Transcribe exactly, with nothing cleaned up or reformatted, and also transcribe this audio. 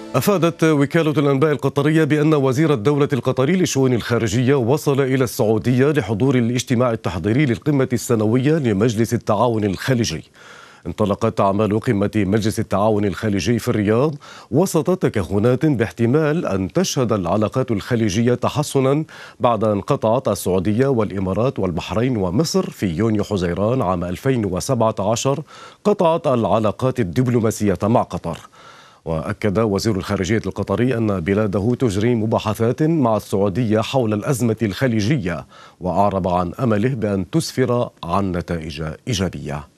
أفادت وكالة الأنباء القطرية بأن وزير الدولة القطري للشؤون الخارجية وصل إلى السعودية لحضور الاجتماع التحضيري للقمة السنوية لمجلس التعاون الخليجي. انطلقت أعمال قمة مجلس التعاون الخليجي في الرياض وسط تكهنات باحتمال أن تشهد العلاقات الخليجية تحسنا بعد أن قطعت السعودية والإمارات والبحرين ومصر في يونيو حزيران عام ألفين وسبعة عشر قطعت العلاقات الدبلوماسية مع قطر. وأكد وزير الخارجية القطري أن بلاده تجري مباحثات مع السعودية حول الأزمة الخليجية، وأعرب عن أمله بأن تسفر عن نتائج إيجابية.